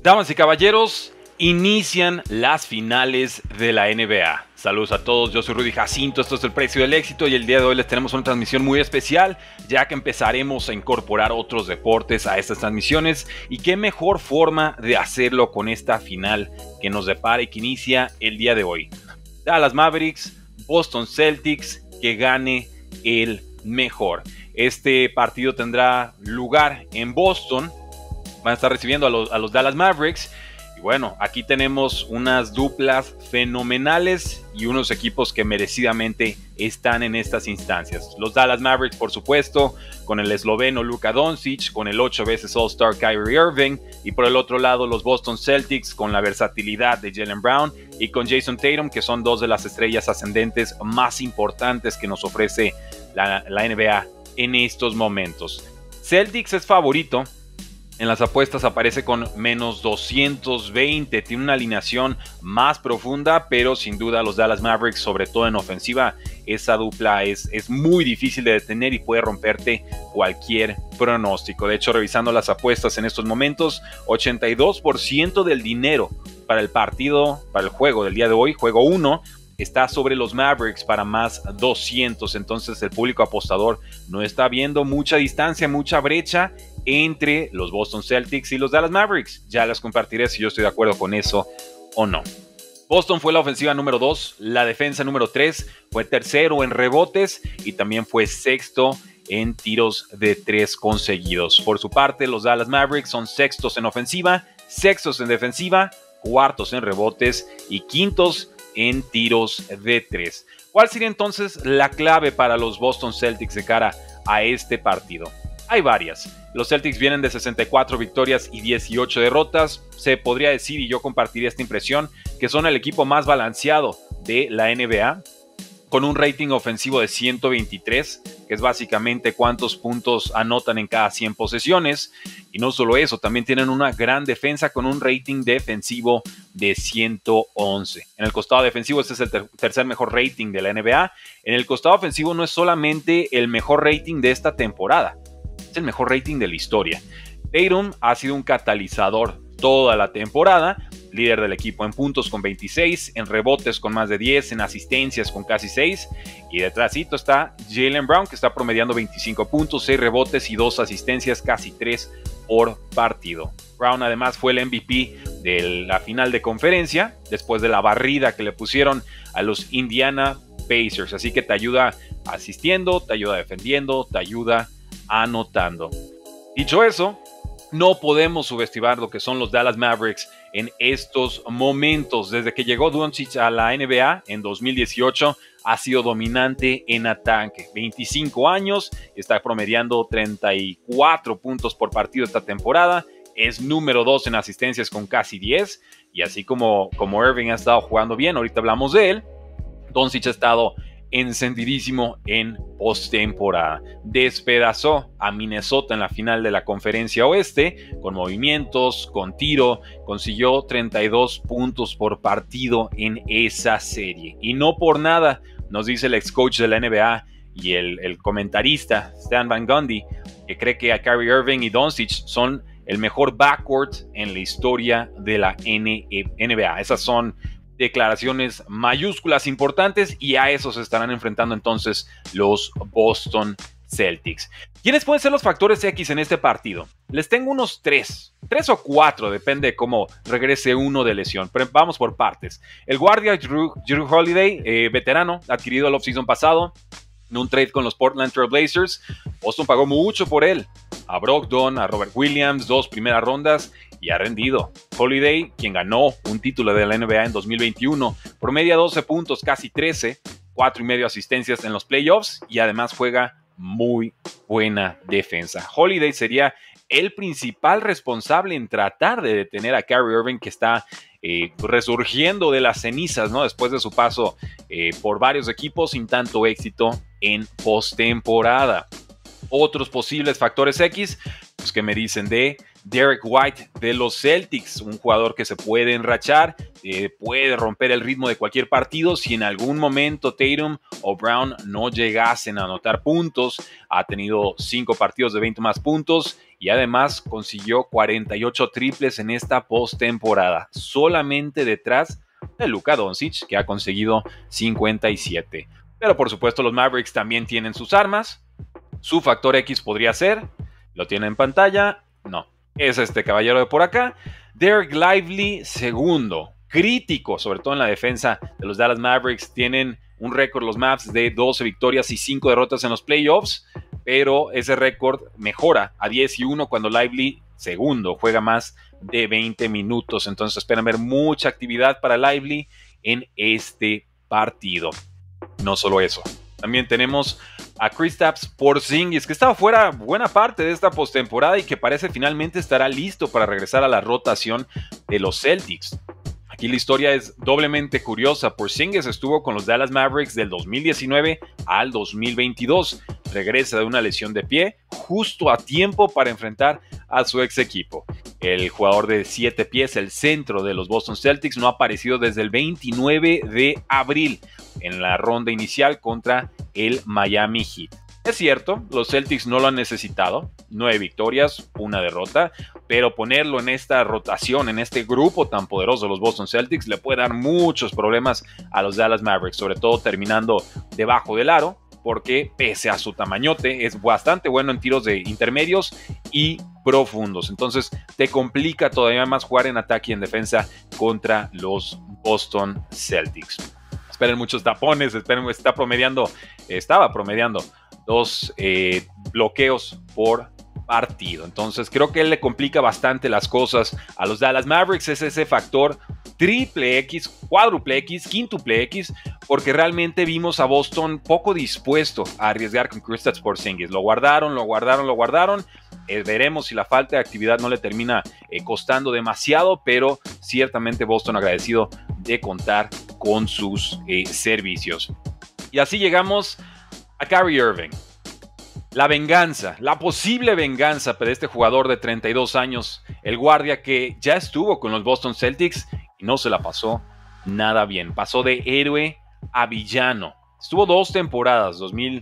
Damas y caballeros, inician las finales de la NBA. Saludos a todos, yo soy Rudy Jacinto, esto es El Precio del Éxito y el día de hoy les tenemos una transmisión muy especial, ya que empezaremos a incorporar otros deportes a estas transmisiones y qué mejor forma de hacerlo con esta final que nos depara y que inicia el día de hoy. Dallas Mavericks, Boston Celtics, que gane el mejor. Este partido tendrá lugar en Boston. Van a estar recibiendo a los Dallas Mavericks. Y bueno, aquí tenemos unas duplas fenomenales y unos equipos que merecidamente están en estas instancias. Los Dallas Mavericks, por supuesto, con el esloveno Luka Doncic, con el 8 veces All-Star Kyrie Irving, y por el otro lado los Boston Celtics con la versatilidad de Jaylen Brown y con Jason Tatum, que son dos de las estrellas ascendentes más importantes que nos ofrece la NBA en estos momentos. Celtics es favorito. En las apuestas aparece con menos 220, tiene una alineación más profunda, pero sin duda los Dallas Mavericks, sobre todo en ofensiva, esa dupla es muy difícil de detener y puede romperte cualquier pronóstico. De hecho, revisando las apuestas en estos momentos, 82% del dinero para el partido, para el juego del día de hoy, juego 1, está sobre los Mavericks para más 200. Entonces el público apostador no está viendo mucha distancia, mucha brecha entre los Boston Celtics y los Dallas Mavericks. Ya les compartiré si yo estoy de acuerdo con eso o no. Boston fue la ofensiva número 2, la defensa número 3, fue tercero en rebotes y también fue sexto en tiros de 3 conseguidos. Por su parte, los Dallas Mavericks son sextos en ofensiva, sextos en defensiva, cuartos en rebotes y quintos en tiros de 3. ¿Cuál sería entonces la clave para los Boston Celtics de cara a este partido? Hay varias. Los Celtics vienen de 64 victorias y 18 derrotas. Se podría decir, y yo compartiría esta impresión, que son el equipo más balanceado de la NBA, con un rating ofensivo de 123, que es básicamente cuántos puntos anotan en cada 100 posesiones. Y no solo eso, también tienen una gran defensa con un rating defensivo de 111. En el costado defensivo, este es el tercer mejor rating de la NBA. En el costado ofensivo no es solamente el mejor rating de esta temporada, es el mejor rating de la historia. Tatum ha sido un catalizador toda la temporada, líder del equipo en puntos con 26, en rebotes con más de 10, en asistencias con casi 6, y detrásito está Jaylen Brown, que está promediando 25 puntos, 6 rebotes y 2 asistencias, casi 3 por partido. Brown además fue el MVP de la final de conferencia, después de la barrida que le pusieron a los Indiana Pacers, así que te ayuda asistiendo, te ayuda defendiendo, te ayuda anotando. Dicho eso, no podemos subestimar lo que son los Dallas Mavericks en estos momentos. Desde que llegó Doncic a la NBA en 2018, ha sido dominante en ataque. 25 años, está promediando 34 puntos por partido esta temporada. Es número 2 en asistencias con casi 10. Y así como Irving ha estado jugando bien, ahorita hablamos de él, Doncic ha estado encendidísimo en postemporada. Despedazó a Minnesota en la final de la Conferencia Oeste con movimientos, con tiro, consiguió 32 puntos por partido en esa serie. Y no por nada, nos dice el ex coach de la NBA y el comentarista Stan Van Gundy, que cree que a Kyrie Irving y Doncic son el mejor backcourt en la historia de la NBA. Esas son declaraciones mayúsculas importantes y a eso se estarán enfrentando entonces los Boston Celtics. ¿Quiénes pueden ser los factores X en este partido? Les tengo unos 3 o 4, depende de cómo regrese uno de lesión, pero vamos por partes. El guardia Jrue Holiday, veterano, adquirido el offseason pasado en un trade con los Portland Trail Blazers. Boston pagó mucho por él, a Brogdon, a Robert Williams, 2 primeras rondas, y ha rendido. Holiday, quien ganó un título de la NBA en 2021, promedia 12 puntos, casi 13, 4.5 asistencias en los playoffs y además juega muy buena defensa. Holiday sería el principal responsable en tratar de detener a Kyrie Irving, que está resurgiendo de las cenizas, ¿no? Después de su paso por varios equipos sin tanto éxito en postemporada. Otros posibles factores X, pues que me dicen de Derek White de los Celtics, un jugador que se puede enrachar, puede romper el ritmo de cualquier partido si en algún momento Tatum o Brown no llegasen a anotar puntos. Ha tenido 5 partidos de 20 más puntos y además consiguió 48 triples en esta postemporada, solamente detrás de Luka Doncic, que ha conseguido 57. Pero por supuesto los Mavericks también tienen sus armas. Su factor X podría ser, lo tiene en pantalla, no, es este caballero de por acá, Dereck Lively, segundo, crítico, sobre todo en la defensa de los Dallas Mavericks. Tienen un récord los Mavs de 12 victorias y 5 derrotas en los playoffs, pero ese récord mejora a 10-1 cuando Lively, segundo, juega más de 20 minutos. Entonces esperan ver mucha actividad para Lively en este partido. No solo eso, también tenemos a Kristaps Porzingis, que estaba fuera buena parte de esta postemporada y que parece finalmente estará listo para regresar a la rotación de los Celtics. Aquí la historia es doblemente curiosa. Porzingis estuvo con los Dallas Mavericks del 2019 al 2022. Regresa de una lesión de pie justo a tiempo para enfrentar a su ex equipo. El jugador de 7 pies, el centro de los Boston Celtics, no ha aparecido desde el 29 de abril en la ronda inicial contra el Miami Heat. Es cierto, los Celtics no lo han necesitado, 9 victorias, 1 derrota, pero ponerlo en esta rotación, en este grupo tan poderoso de los Boston Celtics, le puede dar muchos problemas a los Dallas Mavericks, sobre todo terminando debajo del aro, porque pese a su tamañote, es bastante bueno en tiros de intermedios y profundos. Entonces te complica todavía más jugar en ataque y en defensa contra los Boston Celtics. Esperen muchos tapones, estaba promediando 2 bloqueos por partido. Entonces creo que él le complica bastante las cosas a los Dallas Mavericks. Es ese factor triple X, cuádruple X, quíntuple X, porque realmente vimos a Boston poco dispuesto a arriesgar con Kristaps Porzingis. Lo guardaron. Veremos si la falta de actividad no le termina costando demasiado, pero ciertamente Boston agradecido de contar con sus servicios. Y así llegamos a Kyrie Irving. La venganza, la posible venganza de este jugador de 32 años, el guardia que ya estuvo con los Boston Celtics y no se la pasó nada bien. Pasó de héroe a villano. Estuvo 2 temporadas,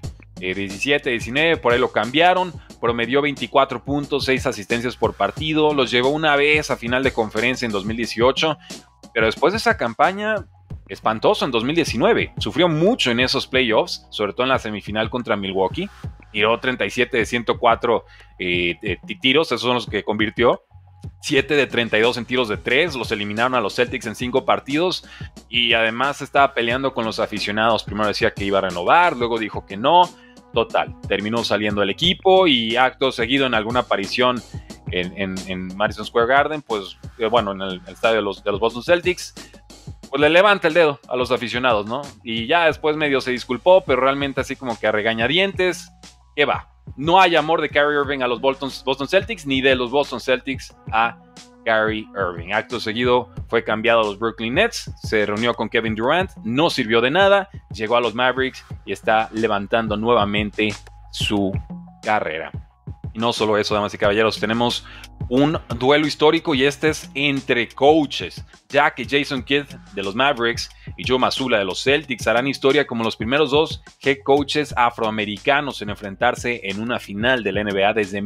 2017-19, por ahí lo cambiaron, promedió 24 puntos, 6 asistencias por partido, los llevó una vez a final de conferencia en 2018, pero después de esa campaña espantoso en 2019, sufrió mucho en esos playoffs, sobre todo en la semifinal contra Milwaukee, tiró 37 de 104 tiros, esos son los que convirtió, 7 de 32 en tiros de 3, los eliminaron a los Celtics en 5 partidos y además estaba peleando con los aficionados. Primero decía que iba a renovar, luego dijo que no. Total, terminó saliendo del equipo y acto seguido en alguna aparición en Madison Square Garden, pues bueno, en el estadio de los Boston Celtics, pues le levanta el dedo a los aficionados, ¿no? Y ya después medio se disculpó, pero realmente así como que a regañadientes, ¿qué va? No hay amor de Kyrie Irving a los Boston Celtics, ni de los Boston Celtics a Kyrie Irving. Acto seguido fue cambiado a los Brooklyn Nets, se reunió con Kevin Durant, no sirvió de nada, llegó a los Mavericks y está levantando nuevamente su carrera. Y no solo eso, damas y caballeros, tenemos un duelo histórico y este es entre coaches, ya que Jason Kidd de los Mavericks y Joe Mazzulla de los Celtics harán historia como los primeros 2 head coaches afroamericanos en enfrentarse en una final de la NBA desde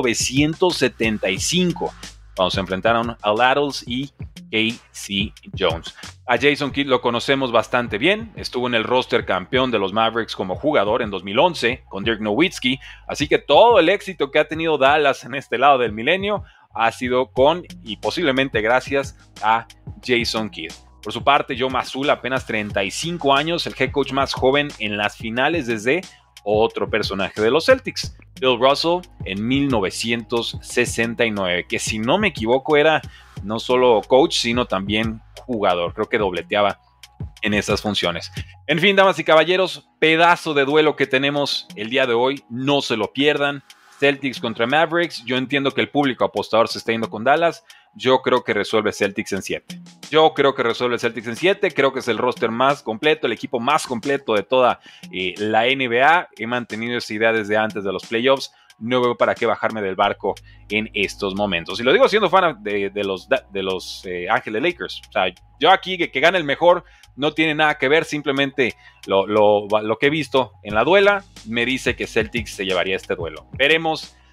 1975, cuando se enfrentaron a Laddles y K.C. Jones. A Jason Kidd lo conocemos bastante bien, estuvo en el roster campeón de los Mavericks como jugador en 2011 con Dirk Nowitzki, así que todo el éxito que ha tenido Dallas en este lado del milenio ha sido con y posiblemente gracias a Jason Kidd. Por su parte, Joe Mazzulla, apenas 35 años, el head coach más joven en las finales desde otro personaje de los Celtics, Bill Russell, en 1969, que si no me equivoco era no solo coach, sino también jugador. Creo que dobleteaba en esas funciones. En fin, damas y caballeros, pedazo de duelo que tenemos el día de hoy, no se lo pierdan. Celtics contra Mavericks. Yo entiendo que el público apostador se está yendo con Dallas. Yo creo que resuelve Celtics en 7. Creo que es el roster más completo, el equipo más completo de toda la NBA. He mantenido esa idea desde antes de los playoffs. No veo para qué bajarme del barco en estos momentos. Y lo digo siendo fan de los Ángeles Lakers. O sea, yo aquí que gane el mejor no tiene nada que ver. Simplemente lo que he visto en la duela me dice que Celtics se llevaría este duelo. Veremos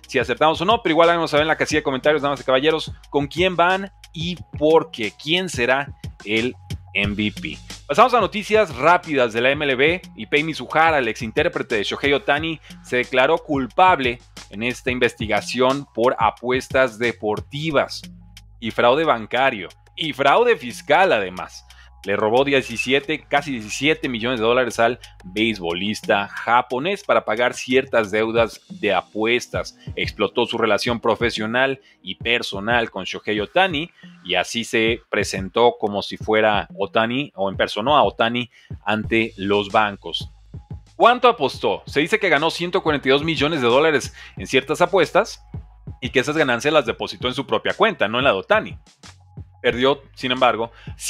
si acertamos o no, pero igual vamos a ver en la casilla de comentarios, damas y caballeros, con quién van y por qué, quién será el MVP. Pasamos a noticias rápidas de la MLB. Ipei Mizuhara, el ex intérprete de Shohei Ohtani, se declaró culpable en esta investigación por apuestas deportivas y fraude bancario y fraude fiscal además. Le robó casi 17 millones de dólares al beisbolista japonés para pagar ciertas deudas de apuestas. Explotó su relación profesional y personal con Shohei Ohtani y así se presentó como si fuera Ohtani o impersonó a Ohtani ante los bancos. ¿Cuánto apostó? Se dice que ganó 142 millones de dólares en ciertas apuestas y que esas ganancias las depositó en su propia cuenta, no en la de Ohtani. Perdió, sin embargo,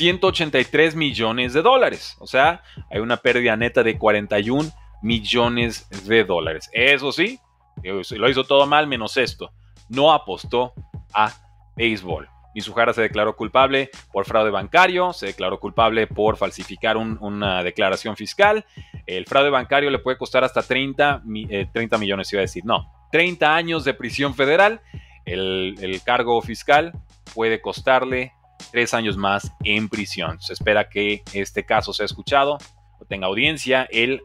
183 millones de dólares. O sea, hay una pérdida neta de 41 millones de dólares. Eso sí, lo hizo todo mal menos esto. No apostó a béisbol. Mizuhara se declaró culpable por fraude bancario, se declaró culpable por falsificar una declaración fiscal. El fraude bancario le puede costar hasta 30 millones, iba a decir. No, 30 años de prisión federal. El cargo fiscal puede costarle 3 años más en prisión. Se espera que este caso sea escuchado o tenga audiencia el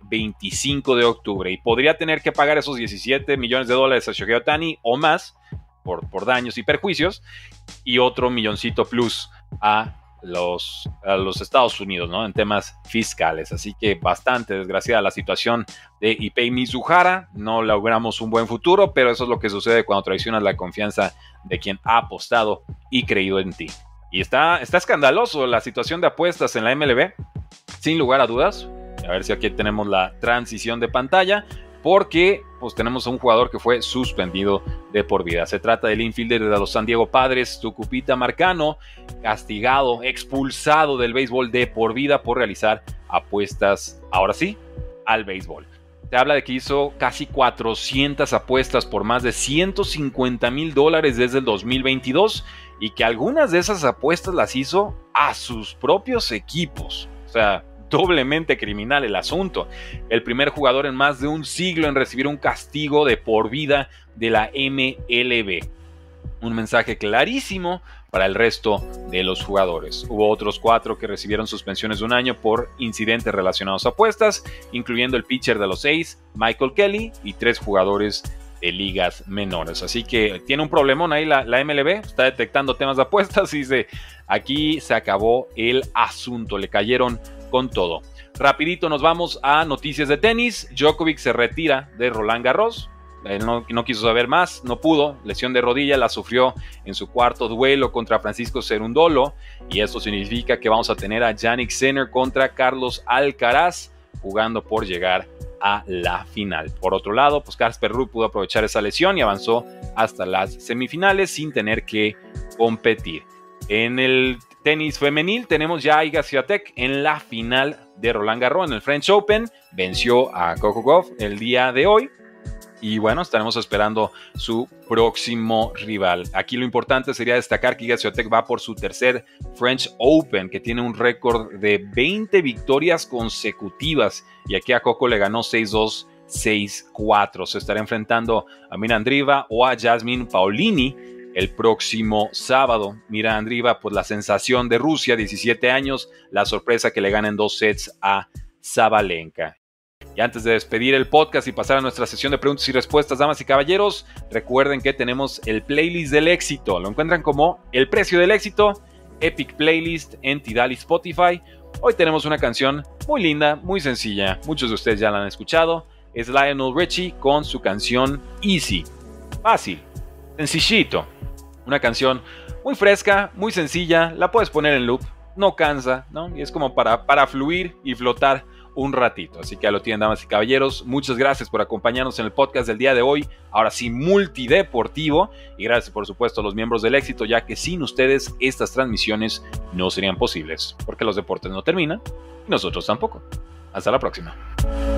25 de octubre y podría tener que pagar esos 17 millones de dólares a Shohei Ohtani o más por daños y perjuicios y otro milloncito plus a los Estados Unidos, ¿no? En temas fiscales. Así que bastante desgraciada la situación de Ipei Mizuhara. No logramos un buen futuro, pero eso es lo que sucede cuando traicionas la confianza de quien ha apostado y creído en ti. Y está escandaloso la situación de apuestas en la MLB, sin lugar a dudas. A ver si aquí tenemos la transición de pantalla, porque pues tenemos a un jugador que fue suspendido de por vida. Se trata del infielder de los San Diego Padres, Tucupita Marcano, castigado, expulsado del béisbol de por vida por realizar apuestas, ahora sí, al béisbol. Se habla de que hizo casi 400 apuestas por más de 150 mil dólares desde el 2022 y que algunas de esas apuestas las hizo a sus propios equipos. O sea, doblemente criminal el asunto. El primer jugador en más de un siglo en recibir un castigo de por vida de la MLB. Un mensaje clarísimo para el resto de los jugadores. Hubo otros 4 que recibieron suspensiones de 1 año por incidentes relacionados a apuestas, incluyendo el pitcher de los A's, Michael Kelly, y 3 jugadores de ligas menores. Así que tiene un problemón ahí la MLB, está detectando temas de apuestas y dice, aquí se acabó el asunto, le cayeron con todo. Rapidito nos vamos a noticias de tenis. Djokovic se retira de Roland Garros. Él no quiso saber más, no pudo. Lesión de rodilla la sufrió en su cuarto duelo contra Francisco Cerundolo. Y esto significa que vamos a tener a Jannik Sinner contra Carlos Alcaraz jugando por llegar a la final. Por otro lado, pues Casper Ruud pudo aprovechar esa lesión y avanzó hasta las semifinales sin tener que competir. En el tenis femenil tenemos ya a Iga Swiatek en la final de Roland Garros en el French Open. Venció a Coco Gauff el día de hoy. Y bueno, estaremos esperando su próximo rival. Aquí lo importante sería destacar que Iga Swiatek va por su tercer French Open, que tiene un récord de 20 victorias consecutivas. Y aquí a Coco le ganó 6-2, 6-4. Se estará enfrentando a Mira Andreeva o a Jasmine Paolini el próximo sábado. Mira Andreeva, pues la sensación de Rusia, 17 años, la sorpresa que le ganen 2 sets a Sabalenka. Y antes de despedir el podcast y pasar a nuestra sesión de preguntas y respuestas, damas y caballeros, recuerden que tenemos el playlist del éxito. Lo encuentran como El Precio del Éxito, Epic Playlist en Tidal y Spotify. Hoy tenemos una canción muy linda, muy sencilla. Muchos de ustedes ya la han escuchado. Es Lionel Richie con su canción Easy. Fácil, sencillito. Una canción muy fresca, muy sencilla. La puedes poner en loop, no cansa, ¿no? Y es como para fluir y flotar un ratito. Así que ya lo tienen, damas y caballeros. Muchas gracias por acompañarnos en el podcast del día de hoy. Ahora sí, multideportivo. Y gracias, por supuesto, a los miembros del éxito, ya que sin ustedes estas transmisiones no serían posibles. Porque los deportes no terminan y nosotros tampoco. Hasta la próxima.